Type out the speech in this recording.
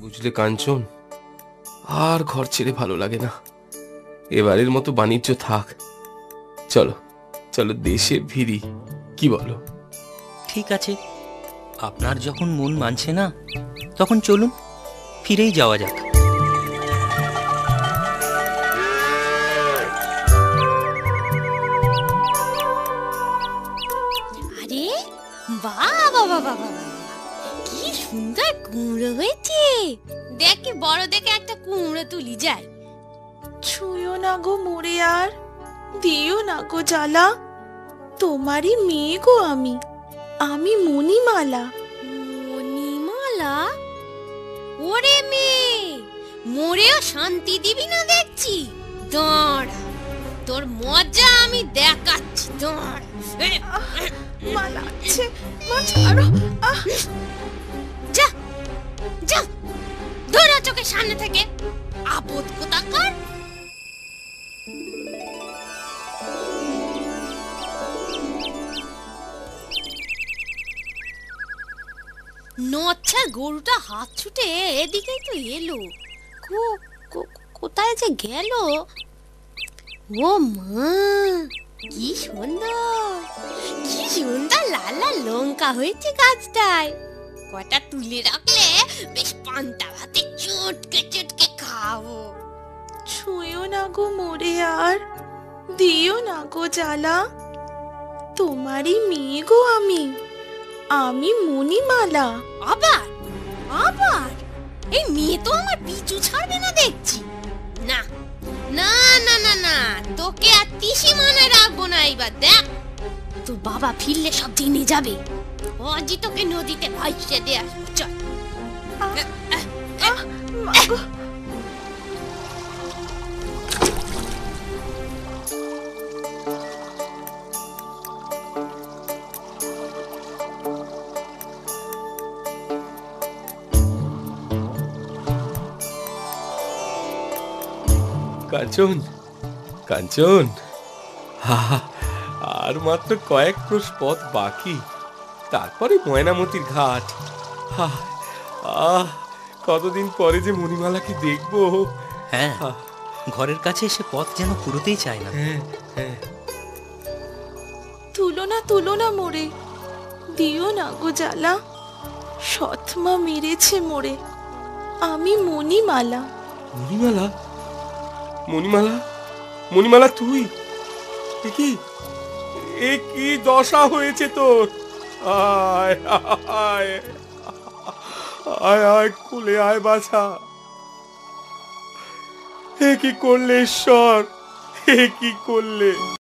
বুঝলে কাঞ্চন, আর ঘর ছেড়ে ভালো লাগে না। এবারের মতো বাণিজ্য থাক, চলো চলো দেশে ফিরি, কি বলো? ঠিক আছে, আপনার যখন মন মানছে না তখন চলুন, ফিরেই যাওয়া যাক। আরে বাহ বাবা বাবা, কি সুন্দর কুমড়ো হয়েছে। দেখে বড় দেখে একটা কুমড়ো তুলি যায়। ছুঁয়ো না গো মোরে, আর দিও না গো জ্বালা। তোমারই মেয়ে গো আমি, আমি মণিমালা। মণিমালা? ওরে মেয়ে, মোরেও শান্তি দিবি না দেখছি। দাঁড়া, তোর মজা আমি দেখাচ্ছি, দাঁড়া। মা লাগছে, মা ছাড়ো। যা যা, ধরা চোখের সামনে থেকে, আপদ কোথাকার। নচ্ছার গরুটা হাত ছুটে এদিকেই তো এলো। কোথায় যে গেল? ও মা, কি সুন্দর, কি সুন্দর লাল লাল লঙ্কা হয়েছে গাছটায়। কটা তুলে রাখলে বেশ পান্তা ভাতে চটকে চটকে খাবো। ছুঁয়ো না গো মোরে, আর দিও না গো জ্বালা। তোমারই মেয়ে গো আমি, আমি মণিমালা। আবার আবার এই মেয়ে তো আমার পিছু ছাড়বে না দেখছি। না না না না না, তোকে আর তিসি মানে রাখবো না। এবার দেখ, তোর বাবা ফিরলে সব জেনে যাবে। অজি তোকে নদীতে ভাসিয়ে দিয়ে আসবো, চল। মা গো, কাঞ্চন, কাঞ্চন, আর মাত্র কয়েক ক্রোশ পথ বাকি, তারপরে ময়নামতির ঘাট। কতদিন পরে যে মণিমালাকে দেখবো। হ্যাঁ, ঘরের কাছে এসে পথ যেন ফুরোতেই চায় না। হ্যাঁ, তুলো না মোরে, দিও না গো জ্বালা। সৎমা মেরেছে মোরে, আমি মণিমালা। মণিমালা, মণিমালা, মণিমালা তুই? এ কি দশা হয়েছে তোর? আয় আয় আয় আয়, খুলে আয় বাছা। এ কি করলে ঈশ্বর, এ কি করলে?